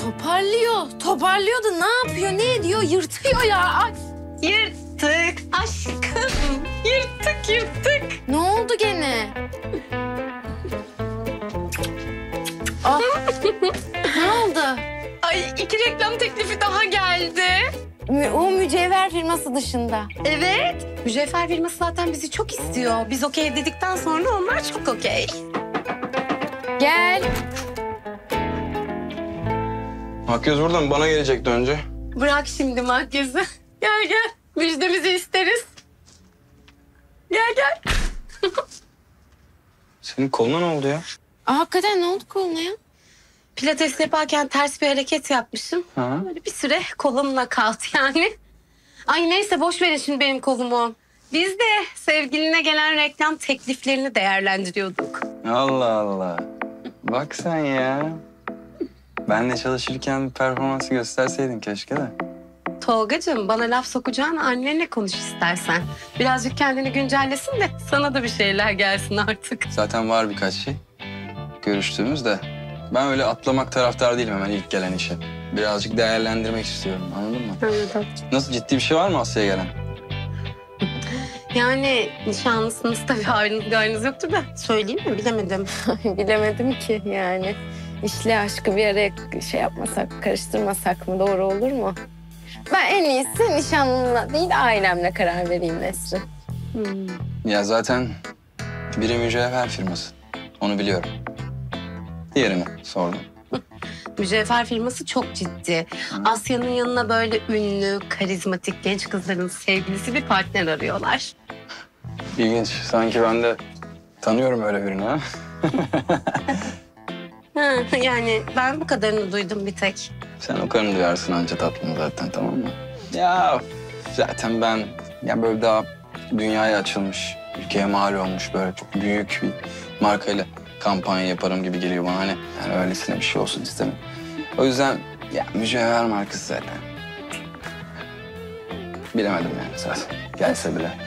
Toparlıyor da ne yapıyor, ne ediyor? Yırtıyor ya. Ay. Yırttık aşkım. Yırttık. Ne oldu gene? Ah. Ne oldu? Ay 2 reklam teklifi daha geldi. O mücevher firması dışında. Evet. Mücevher firması zaten bizi çok istiyor. Biz okey dedikten sonra onlar çok okey. Gel. Makyöz burada mı? Bana gelecekti önce. Bırak şimdi makyajı. Gel. Müjdemizi isteriz. Gel. Senin koluna ne oldu ya? Hakikaten ne oldu koluna ya? Pilates yaparken ters bir hareket yapmışım. Ha? Böyle bir süre kolumla kaldı yani. Ay neyse boş verin şimdi benim kolumu. Biz de sevgiline gelen reklam tekliflerini değerlendiriyorduk. Allah Allah. Bak sen ya. Benle çalışırken performansı gösterseydin keşke de. Tolgacığım bana laf sokacağına annenle konuş istersen. Birazcık kendini güncellesin de sana da bir şeyler gelsin artık. Zaten var birkaç şey. Görüştüğümüzde. Ben öyle atlamak taraftar değilim hemen ilk gelen işe. Birazcık değerlendirmek istiyorum, anladın mı? Anladım. Nasıl, ciddi bir şey var mı Asya'ya gelen? Yani nişanlısınız tabii ayrınız yoktur da söyleyeyim mi bilemedim. Bilemedim ki yani. İşle aşkı bir araya şey yapmasak, karıştırmasak mı doğru olur mu? Ben en iyisi nişanlımla değil ailemle karar vereyim Nesrin. Ya zaten biri mücevher firması. Onu biliyorum. Diğerini sordum. Mücevher firması çok ciddi. Asya'nın yanına böyle ünlü, karizmatik genç kızların sevgilisi bir partner arıyorlar. İlginç. Sanki ben de tanıyorum öyle birini ha. Yani ben bu kadarını duydum bir tek. Sen o karını duyarsın anca tatlım zaten, tamam mı? Ya zaten ben böyle daha dünyaya açılmış, ülkeye mal olmuş böyle çok büyük bir markayla kampanya yaparım gibi geliyor bana. Hani yani öylesine bir şey olsun istemiyorum. O yüzden ya mücevher markası zaten. Bilemedim yani zaten. Gelse bile.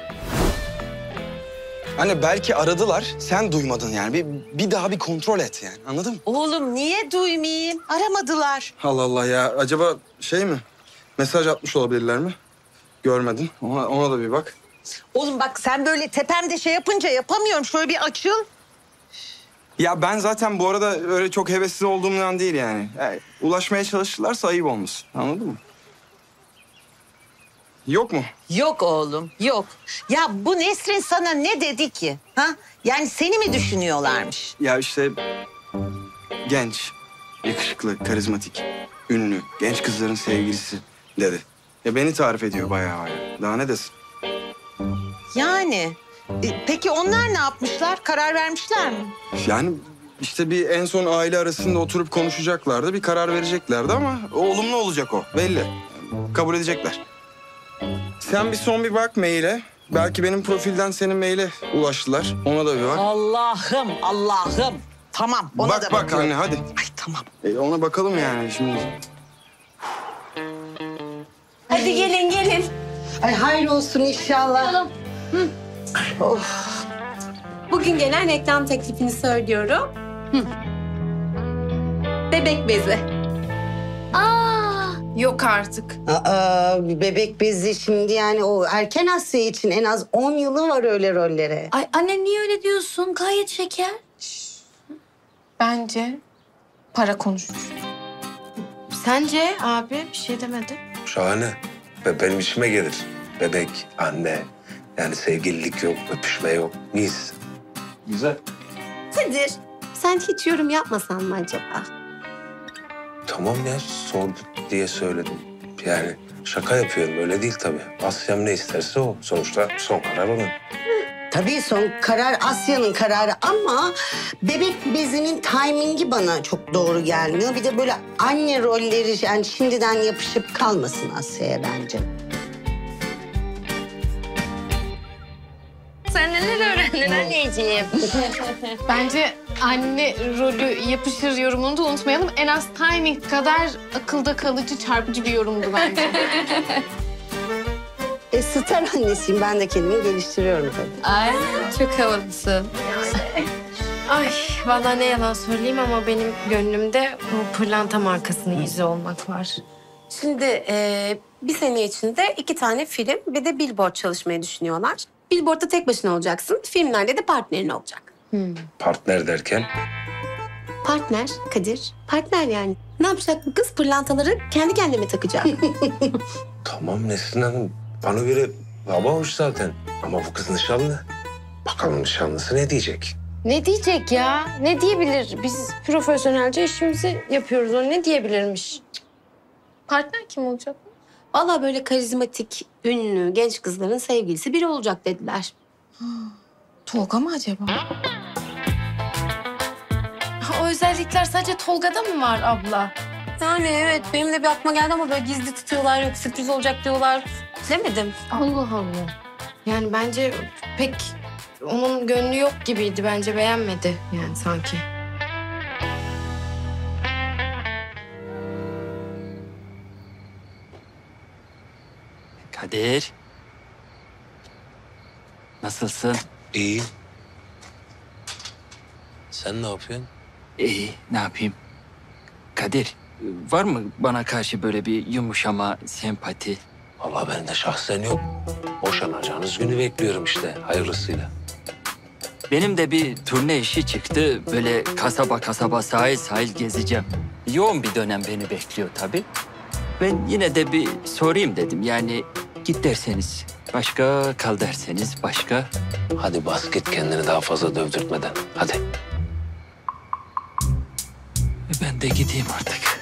Anne belki aradılar, sen duymadın yani. Bir daha bir kontrol et yani, anladın mı? Oğlum niye duymayayım? Aramadılar. Allah Allah ya, acaba şey mi? Mesaj atmış olabilirler mi? Görmedin, ona da bir bak. Oğlum bak sen böyle tepemde şey yapınca yapamıyorum. Şöyle bir açıl. Ya ben zaten bu arada öyle çok hevessiz olduğumdan değil yani. Ulaşmaya çalışırlarsa ayıp olmasın, anladın mı? Yok mu? Yok oğlum, yok. Ya bu Nesrin sana ne dedi ki? Ha? Yani seni mi düşünüyorlarmış? Ya işte genç, yakışıklı, karizmatik, ünlü, genç kızların sevgilisi dedi. Ya beni tarif ediyor bayağı. Daha ne desin? Yani. Peki onlar ne yapmışlar? Karar vermişler mi? Yani işte bir en son aile arasında oturup konuşacaklardı, bir karar vereceklerdi ama olumlu olacak o, belli. Kabul edecekler. Sen bir bak maile. Belki benim profilden senin maile ulaştılar. Ona da bir bak. Allah'ım. Tamam, ona da Bak bakıyorum. anne hadi. Ay tamam. Ona bakalım yani şimdi. Hadi gelin. Ay hayır olsun inşallah. Bugün gelen reklam teklifini söylüyorum. Bebek bezi. Yok artık. Bir bebek bezi şimdi yani o erken Asya için en az 10 yılı var öyle rollere. Ay anne niye öyle diyorsun? Gayet şeker. Bence para konuşur. Sence abi bir şey demedi. Şahane. Ve benim işime gelir. Bebek, anne. Yani sevgililik yok, öpüşme yok. Mis. Güzel. Kadir, sen hiç yorum yapmasan mı acaba? Tamam ya, sorduk diye söyledim. Yani şaka yapıyorum, öyle değil tabii. Asya'm ne isterse o. Sonuçta son karar onun. Tabii son karar Asya'nın kararı ama bebek bezinin timingi bana çok doğru gelmiyor. Bir de böyle anne rolleri yani şimdiden yapışıp kalmasın Asya'ya bence. Sen neler öğrendin anneciğim? Bence anne rolü yapışır yorumunu da unutmayalım. En az timing kadar akılda kalıcı, çarpıcı bir yorumdu bence. Star annesiyim ben de kendimi geliştiriyorum tabii. Ay çok havalısın. Ay Vallahi ne yalan söyleyeyim ama benim gönlümde bu pırlanta markasının yüzü olmak var. Şimdi bir sene içinde 2 tane film ve de billboard çalışmayı düşünüyorlar. Billboard'da tek başına olacaksın. Filmlerde de partnerin olacak. Partner derken? Partner Kadir. Partner yani. Ne yapacak bu kız? Pırlantaları kendi kendine takacak. Tamam Nesrin Hanım. Bana göre baba hoş zaten. Ama bu kız nişanlı. Bakalım nişanlısı ne diyecek? Ne diyecek ya? Ne diyebilir? Biz profesyonelce işimizi yapıyoruz. O ne diyebilirmiş? Partner kim olacak? Vallahi böyle karizmatik, ünlü, genç kızların sevgilisi biri olacak dediler. Tolga mı acaba? O özellikler sadece Tolga'da mı var abla? Yani evet benim de bir aklıma geldi ama böyle gizli tutuyorlar, yok sürpriz olacak diyorlar. Bilemedim. Allah Allah. Yani bence pek onun gönlü yok gibiydi. Bence beğenmedi yani sanki. Kadir. Nasılsın? İyi. Sen ne yapıyorsun? İyi, ne yapayım? Kadir, var mı bana karşı böyle bir yumuşama, sempati? Vallahi benim de şahsen yok. Boşanacağınız günü bekliyorum işte hayırlısıyla. Benim de bir turne işi çıktı. Böyle kasaba kasaba, sahil sahil gezeceğim. Yoğun bir dönem beni bekliyor tabii. Ben yine de bir sorayım dedim. Yani git derseniz başka, kal derseniz başka. Hadi bas git kendini daha fazla dövdürtmeden. Hadi. Ben de gideyim artık.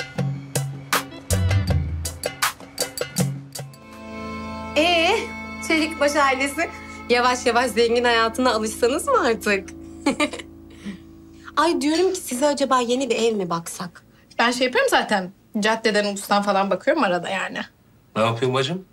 Çelikbaş ailesi yavaş yavaş zengin hayatına alışsanız mı artık? Ay diyorum ki size acaba yeni bir ev mi baksak? Ben şey yapıyorum zaten. Caddeden, ulustan falan bakıyorum arada yani. Ne yapıyorsun bacım?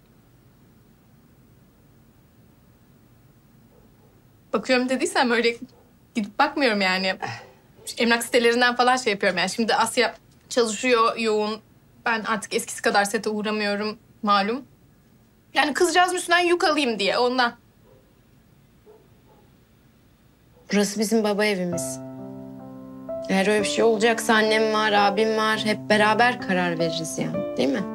Bakıyorum dediysem öyle gidip bakmıyorum yani. Emlak sitelerinden falan şey yapıyorum yani. Şimdi Asya çalışıyor yoğun. Ben artık eskisi kadar sete uğramıyorum malum. Yani kızcağızın üstünden yük alayım diye ondan. Burası bizim baba evimiz. Eğer öyle bir şey olacaksa annem var, abim var. Hep beraber karar veririz yani. Değil mi?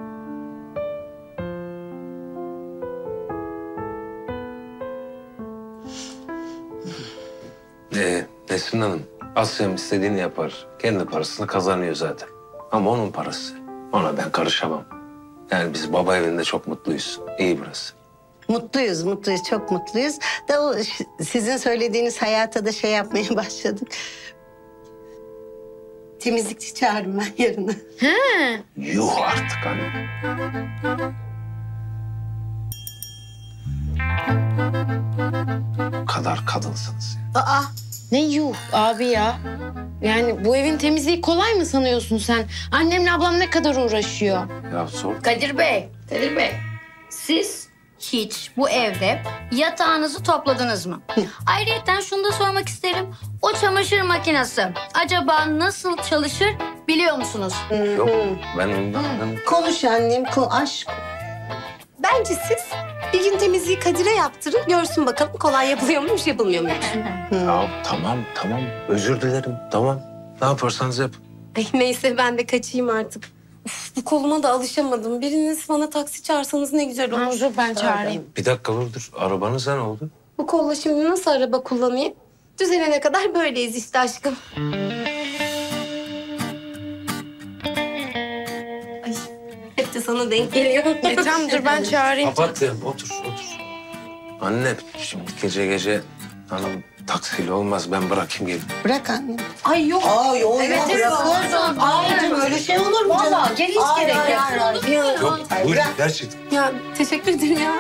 Nesrin Hanım, Asya'm istediğini yapar. Kendi parasını kazanıyor zaten. Ama onun parası. Ona ben karışamam. Yani biz baba evinde çok mutluyuz. İyi burası. Mutluyuz, çok mutluyuz. Da o sizin söylediğiniz hayata da şey yapmaya başladık. Temizlikçi çağırırım ben yarına. Yuh artık anne. Bu kadar kadınsınız ya. Aa, ne yuh abi ya. Yani bu evin temizliği kolay mı sanıyorsun sen? Annemle ablam ne kadar uğraşıyor. Ya sor. Kadir Bey, siz hiç bu evde yatağınızı topladınız mı? Ayrıca şunu da sormak isterim. O çamaşır makinesi acaba nasıl çalışır biliyor musunuz? Yok ben ondan... Konuş annem, aşk. Bence siz bir gün temizliği Kadir'e yaptırın. Görsün bakalım kolay yapılıyor muymuş, yapılmıyor muymuş. Ya tamam. Özür dilerim. Tamam. Ne yaparsanız yapın. Ay, neyse ben de kaçayım artık. Uf, bu koluma da alışamadım. Biriniz bana taksi çağırsanız ne güzel olur. Dur ben çağırayım. Bir dakika dur. Arabanıza ne oldu? Bu kolla şimdi nasıl araba kullanayım? Düzelene kadar böyleyiz işte aşkım. Ay, hep de sana denk geliyor. Tamam dur ben çağırayım. Kapat ya. Otur. Anne şimdi gece hanım taksiyle olmaz. Ben bırakayım gelin. Bırak annem. Ay yok. Ay o Evet, bırakırdım. Ayrıca öyle şey olur mu canım? Vallahi gel hiç gerek yok. Yok buyurun gerçekten. Ya teşekkür ederim ya.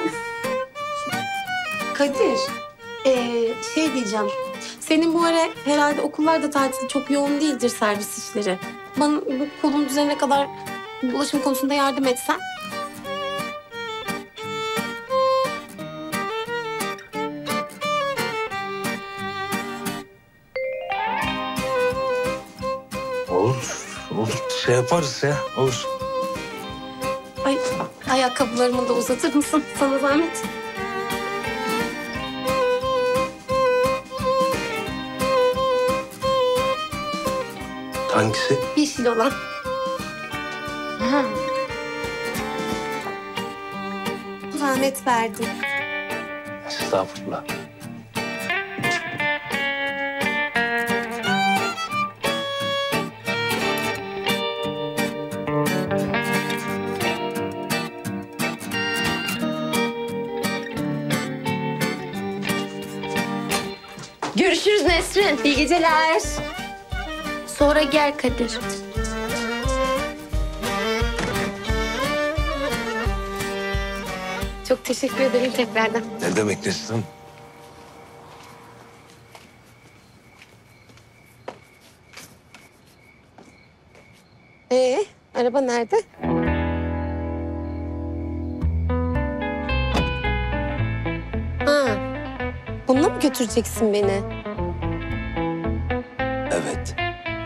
Kadir, şey diyeceğim. Senin bu ara herhalde okullarda tatil çok yoğun değildir, servis işleri. Bana bu kolun düzenine kadar ulaşım konusunda yardım etsen. Olur. Şey yaparız ya. Olur. Ay, ayakkabılarımı da uzatır mısın? Sana zahmet. Hangisi? Yeşil olan. Zahmet verdim. Estağfurullah. Görüşürüz Nesrin. İyi geceler. Sonra gel Kadir. Çok teşekkür ederim tekrardan. Ne demek Nesrin? Araba nerede? Ha. Bununla mı götüreceksin beni? Evet.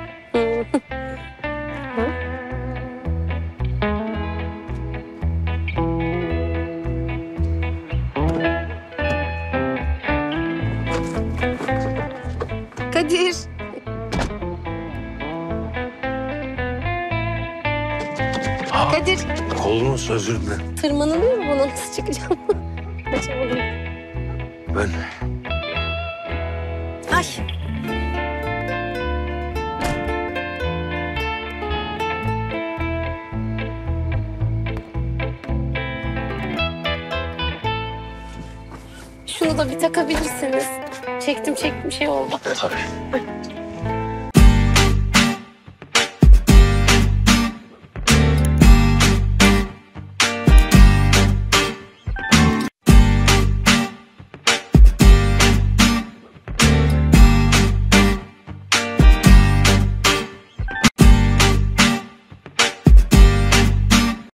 Kadir. Kadir. Kolunuz, özür dilerim. Tırmanılıyor mu buna? Nasıl çıkacağım? Açamadım. Ben Ay. Şunu da bir takabilirsiniz. Çektim şey oldu. tabii.